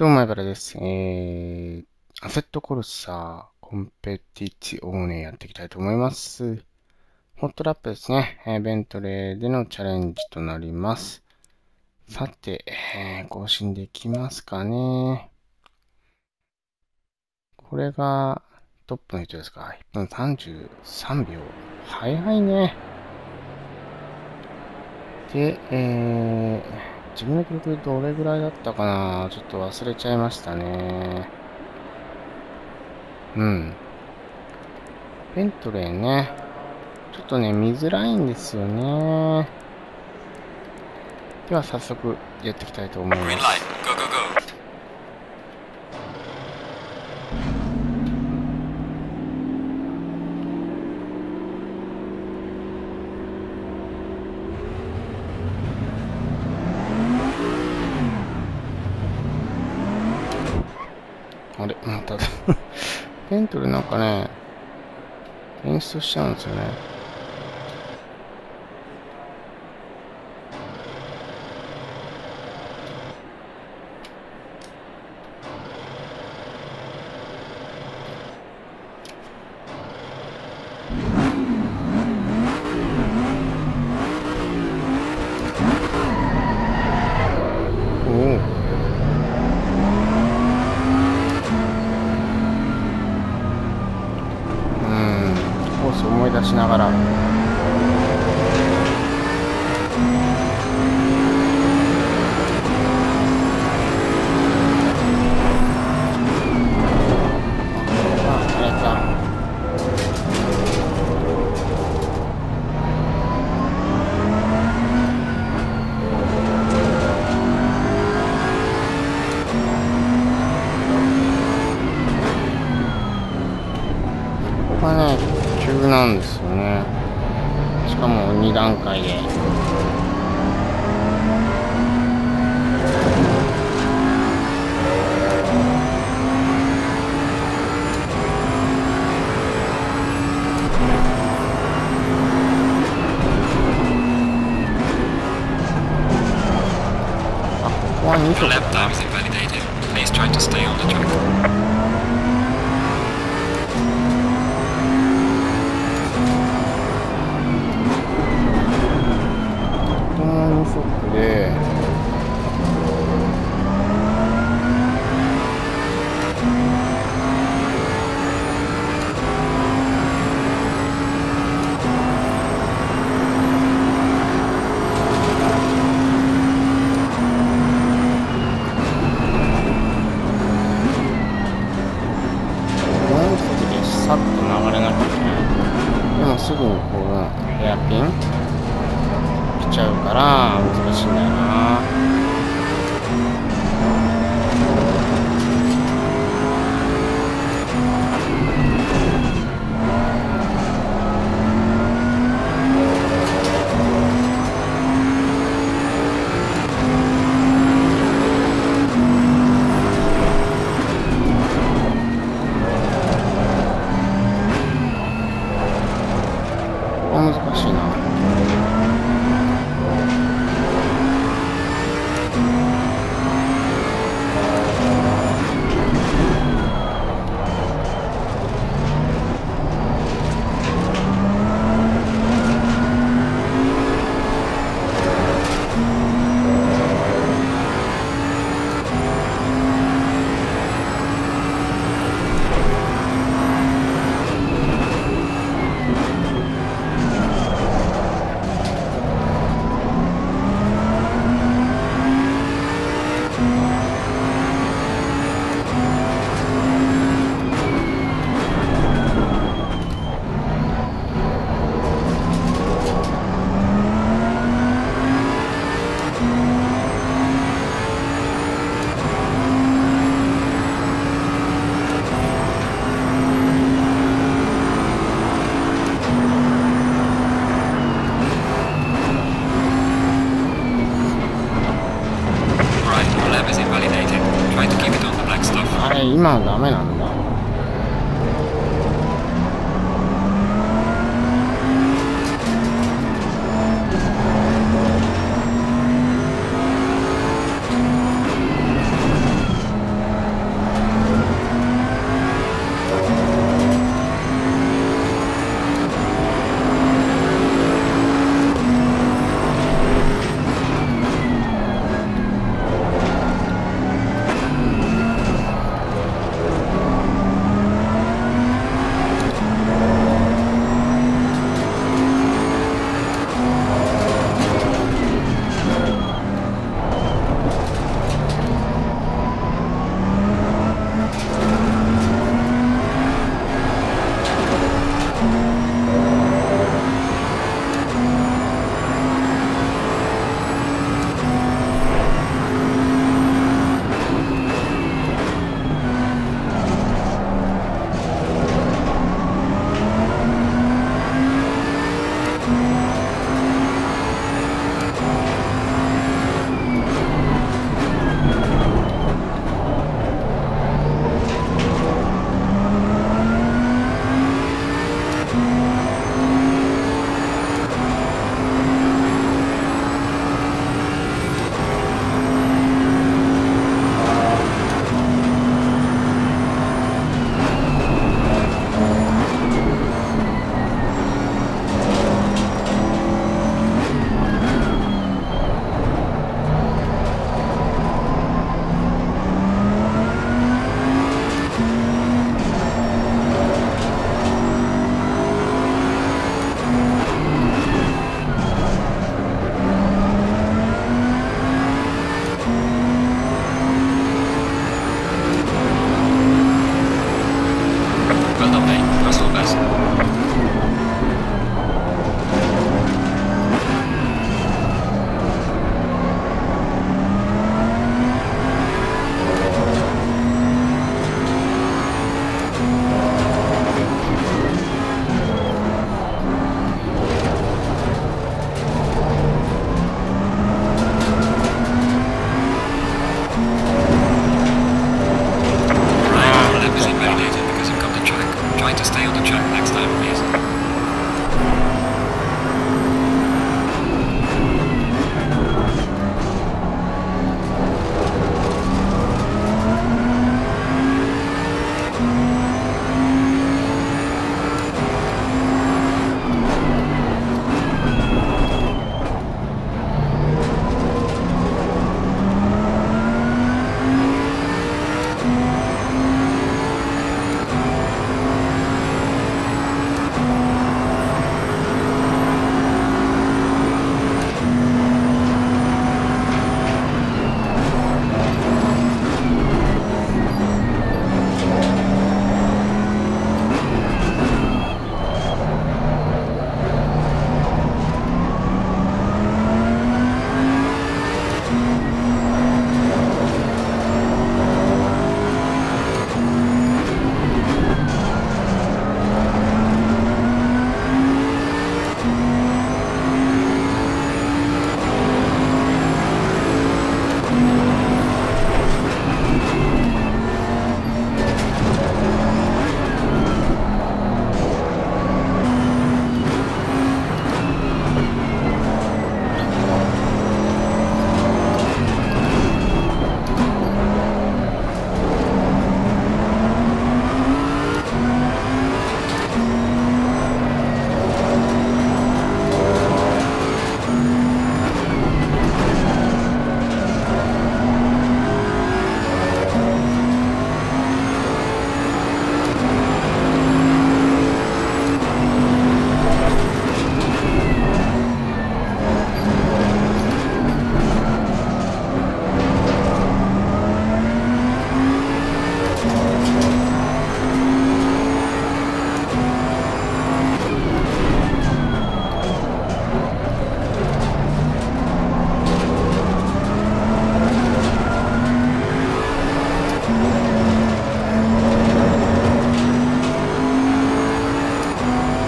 どうも、エバラです。アセットコルサーコンペティティをね、やっていきたいと思います。ホットラップですね。ベントレーでのチャレンジとなります。さて、更新できますかね。これがトップの人ですか。1分33秒。早いね。で、自分の記録どれぐらいだったかな、ちょっと忘れちゃいましたね。ベントレーね。ちょっとね、見づらいんですよね。では早速やっていきたいと思います。あれ、またベントレーなんかね、演出しちゃうんですよね。おお。コースを思い出しながら。ここがね、急なんですよね。しかも2段階で。あ、ここは2速だな。2速で、さっと流れなきゃいけない。でもすぐにこうヘアピン来ちゃうから難しいんだよな。難しいな。あれ、今はダメなんだ。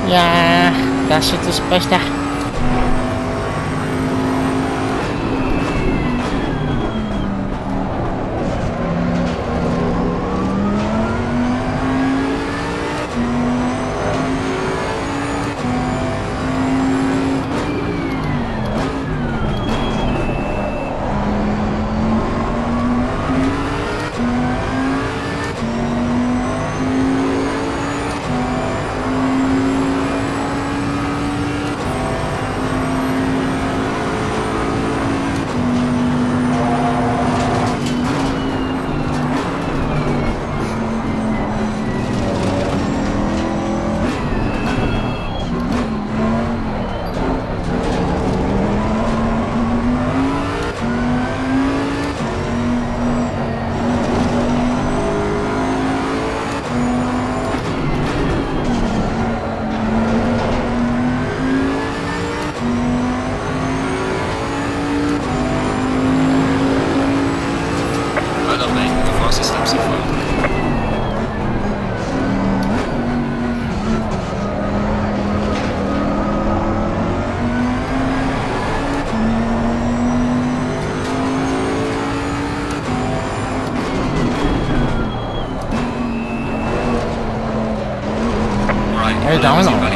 いやー、脱出失敗した。ダメなの？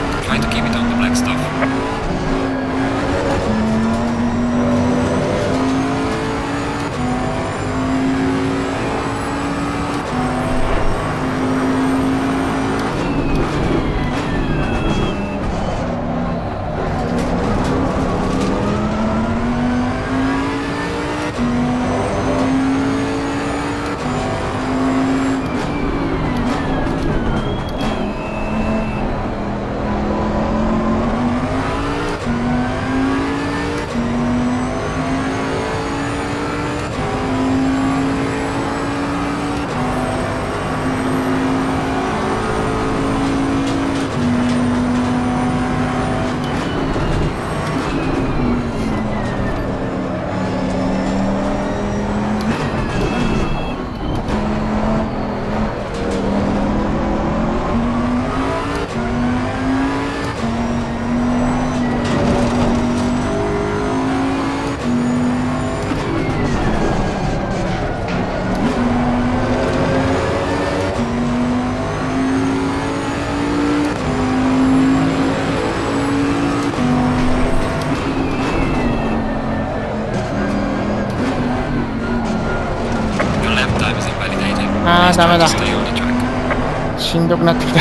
あー、ダメだ。しんどくなってきた。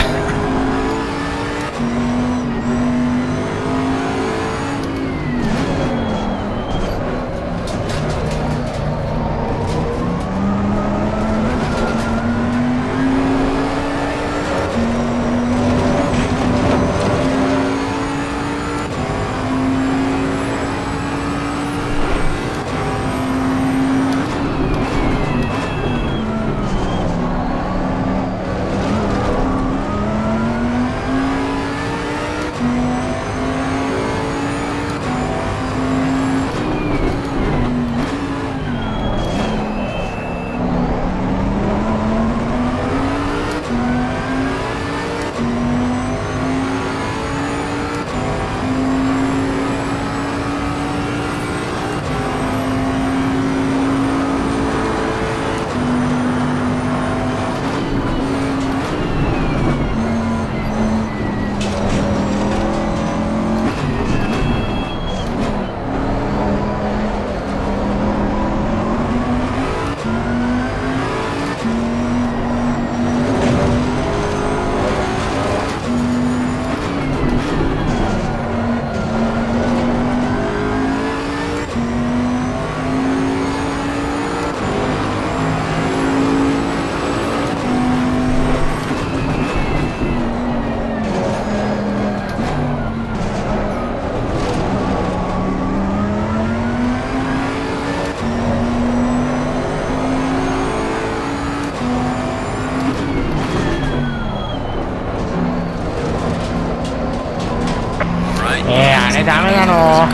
あれダメなの？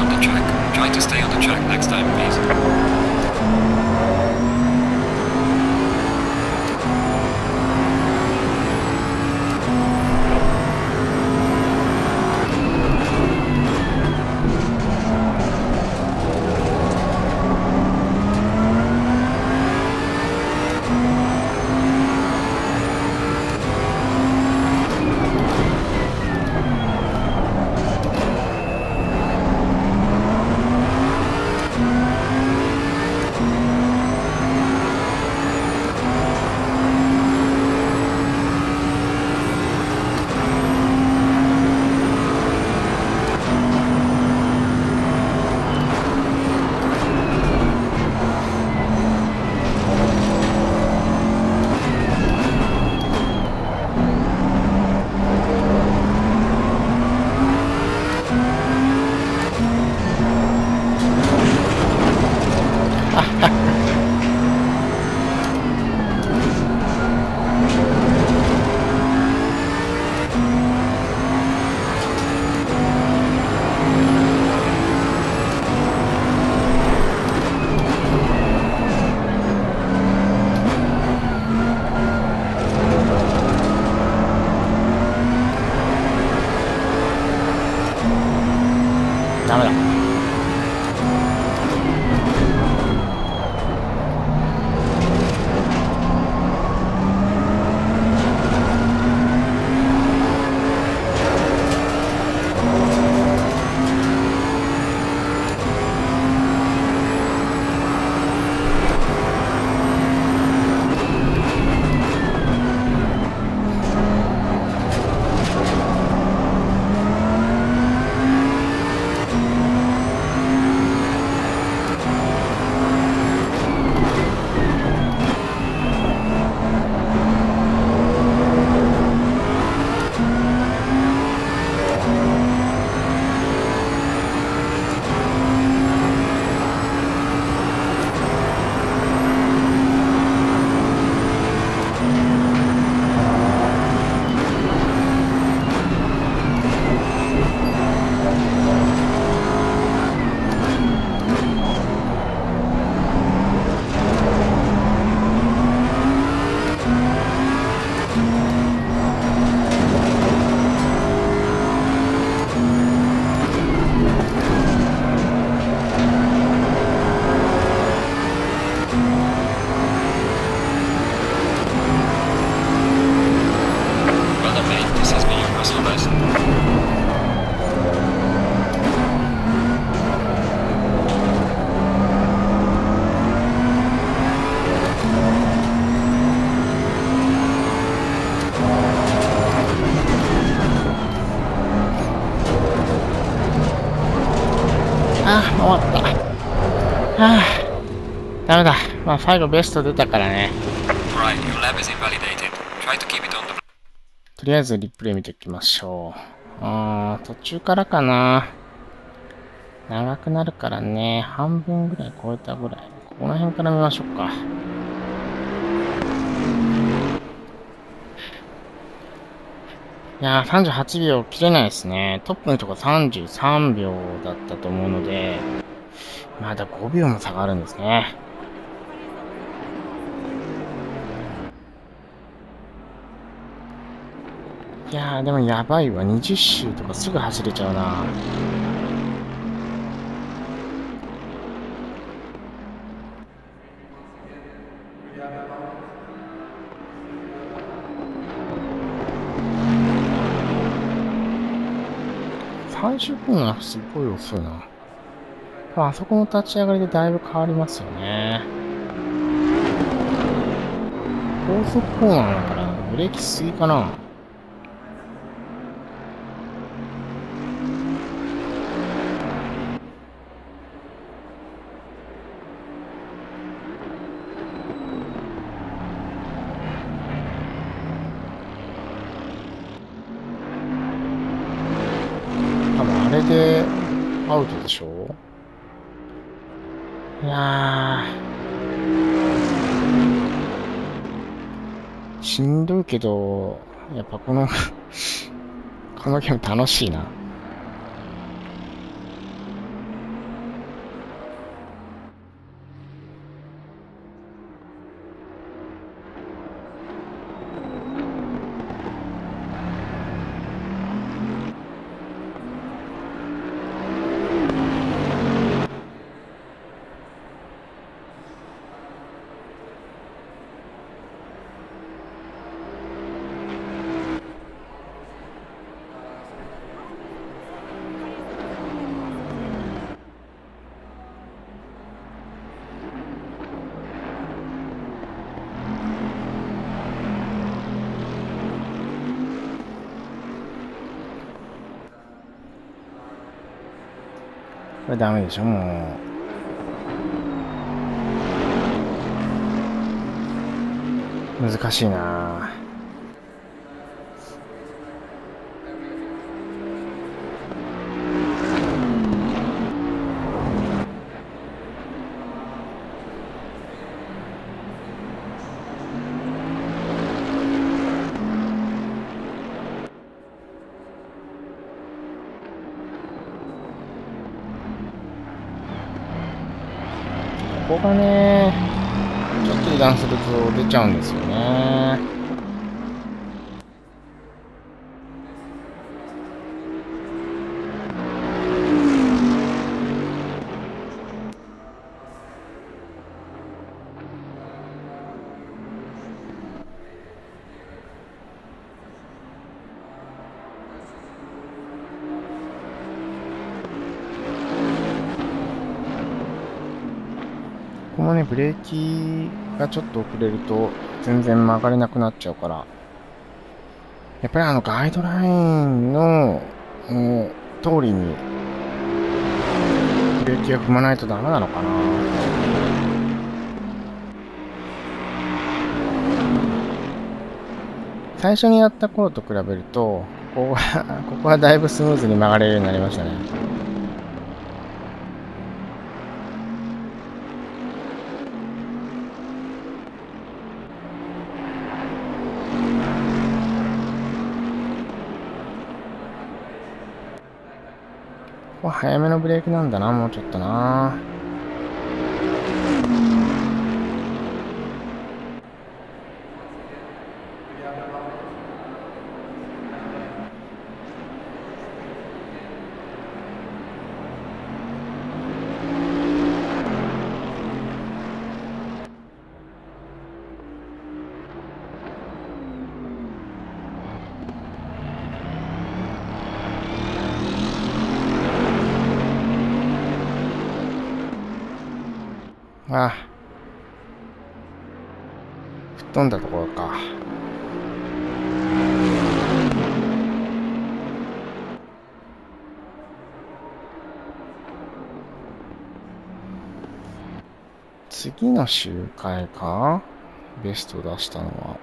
終わった。ダメだ。まあ最後ベスト出たからね。とりあえずリプレイ見ておきましょう。途中からかな。長くなるからね。半分ぐらい超えたぐらい。この辺から見ましょうか。いやー、38秒切れないですね。トップのとこ33秒だったと思うので、まだ5秒も差があるんですね。いやー、でもやばいわ。20周とかすぐ走れちゃうな。最終コーナーすごい遅いな。あそこの立ち上がりでだいぶ変わりますよね。高速コーナーだからブレーキしすぎかな。多分あれでアウトでしょ。いやー、しんどいけど、やっぱこのこのゲーム楽しいな。これダメでしょ、もう。難しいな。ここがね、ちょっと油断すると出ちゃうんですよね。ここもね、ブレーキがちょっと遅れると全然曲がれなくなっちゃうから、やっぱりガイドラインの通りにブレーキを踏まないとダメなのかな。最初にやった頃と比べると、ここはだいぶスムーズに曲がれるようになりましたね。ここは早めのブレーキなんだな、もうちょっとな。 あ、吹っ飛んだところか。次の周回か？ベスト出したのは。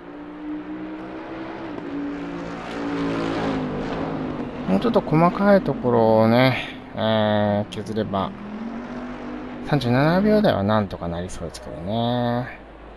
もうちょっと細かいところをね、削れば、37秒台はなんとかなりそうですけどね。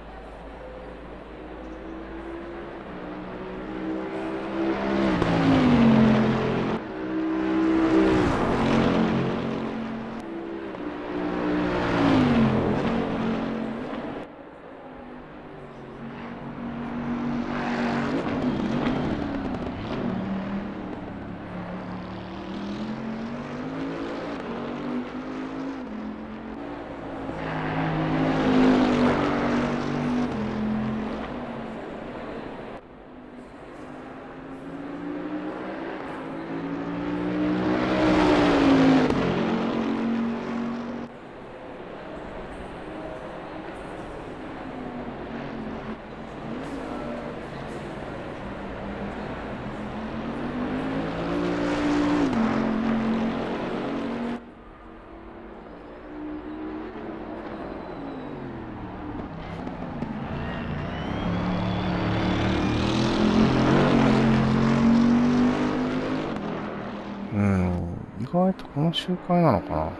意外とこの周回なのかな。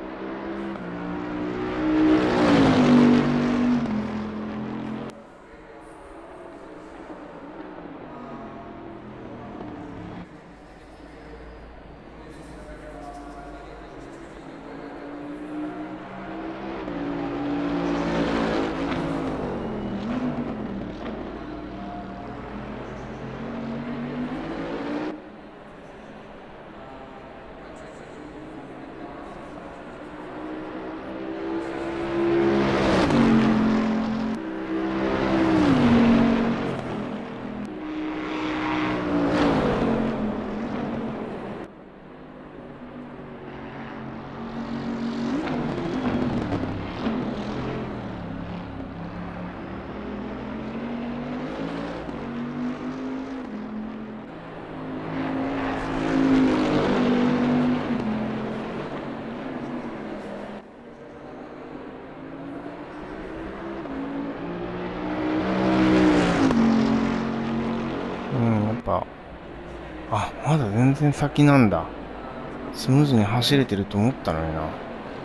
やっぱ、まだ全然先なんだ。スムーズに走れてると思ったのにな。こ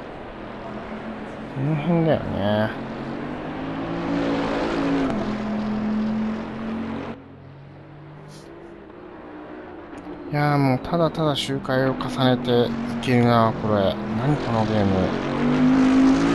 の辺だよね。いやーもうただただ周回を重ねていけるな、これ。何このゲーム。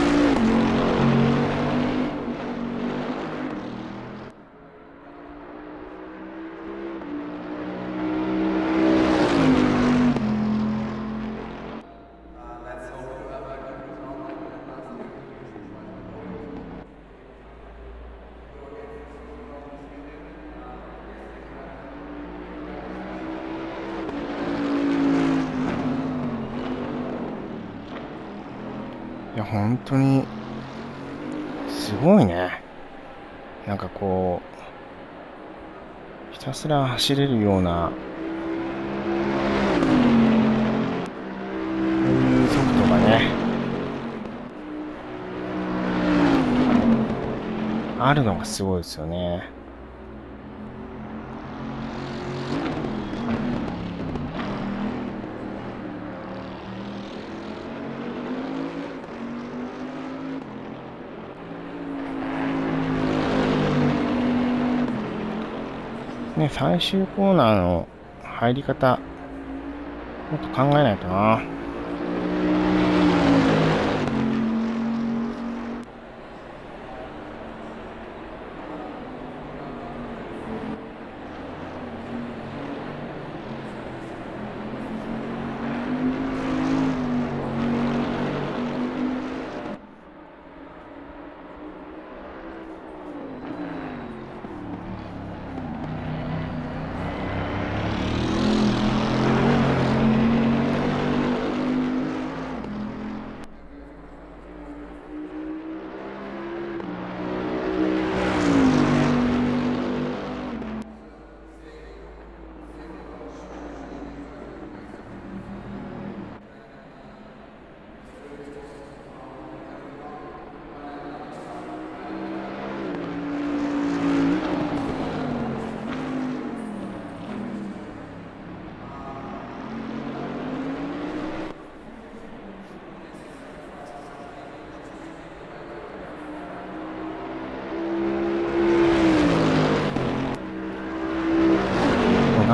いや、本当に、すごいね。なんかこう、ひたすら走れるような、こういうソフトがね、あるのがすごいですよね。ね、最終コーナーの入り方、もっと考えないとな。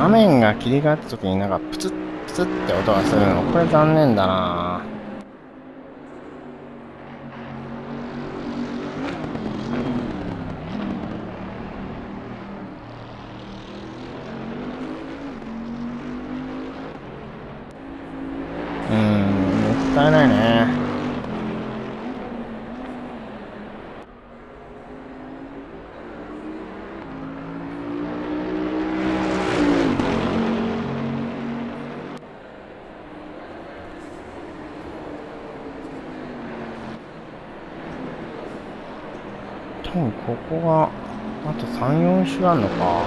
画面が切り替わった時になんかプツップツッって音がするの。これ残念だな。もったいないね。多分ここがあと3、4周あんのか。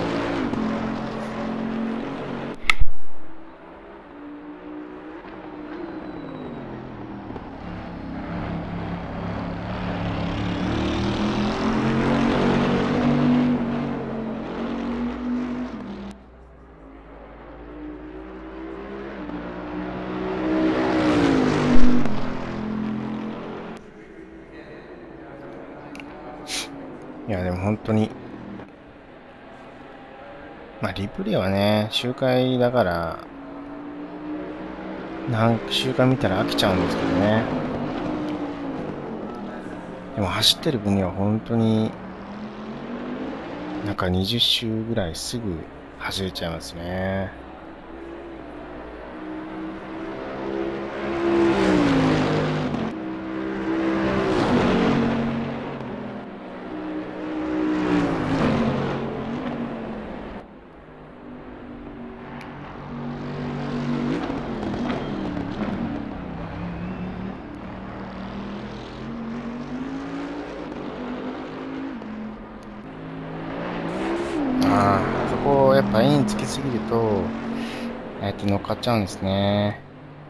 いや、でも本当に、まあ、リプレイはね、周回だから、何周回見たら飽きちゃうんですけどね。でも走ってる分には本当に、なんか20周ぐらいすぐ走れちゃいますね。あそこやっぱインつきすぎると、乗っかっちゃうんですね。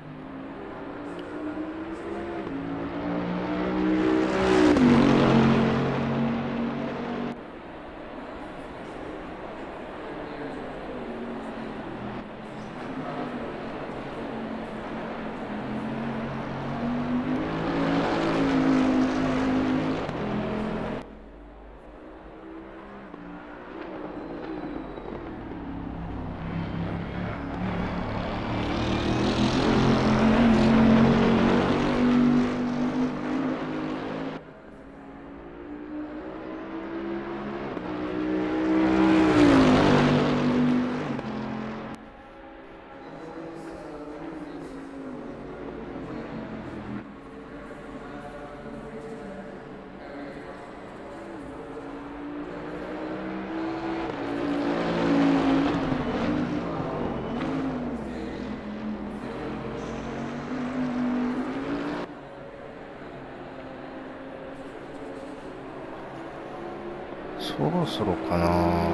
そろそろかな。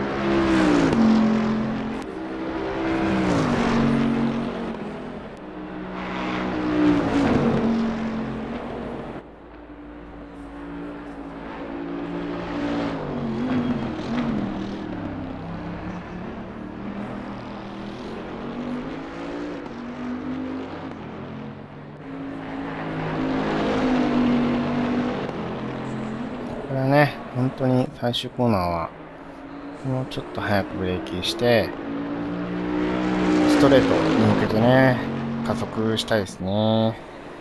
これはね、本当に最終コーナーは、もうちょっと早くブレーキして、ストレートに向けてね、加速したいですね。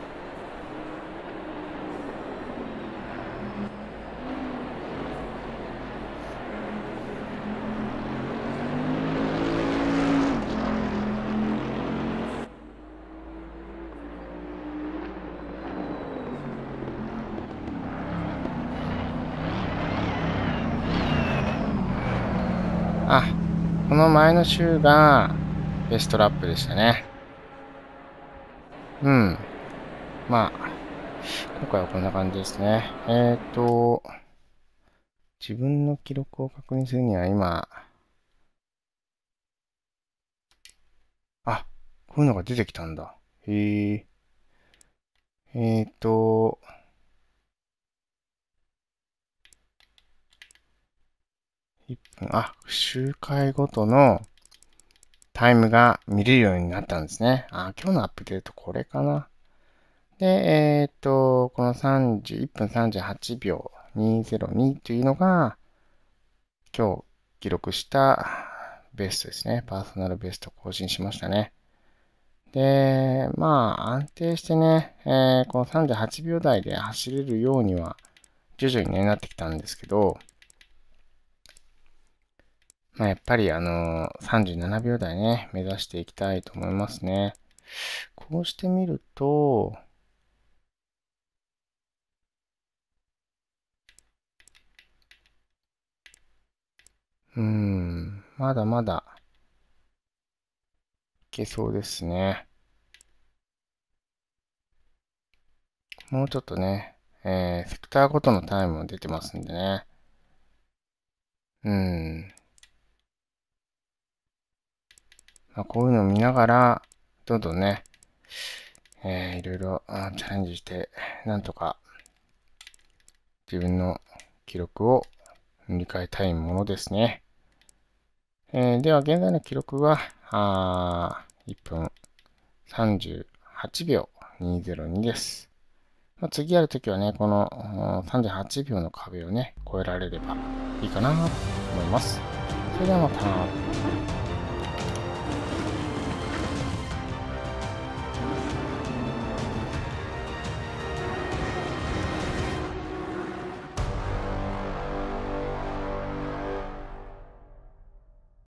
あ、この前の週がベストラップでしたね。うん。まあ、今回はこんな感じですね。自分の記録を確認するには今、あ、こういうのが出てきたんだ。へえ。1分、周回ごとのタイムが見れるようになったんですね。今日のアップデートこれかな。で、この1分38秒202というのが、今日記録したベストですね。パーソナルベスト更新しましたね。で、まあ、安定してね、この38秒台で走れるようには、徐々にね、なってきたんですけど、まあ、やっぱり37秒台ね、目指していきたいと思いますね。こうしてみると、まだまだいけそうですね。もうちょっとね、セクターごとのタイムも出てますんでね。まあ、こういうのを見ながら、どんどんね、いろいろチャレンジして、なんとか自分の記録を塗り替えたいものですね。では、現在の記録は、1分38秒202です。まあ、次やるときはね、この38秒の壁をね、超えられればいいかなと思います。それではまた。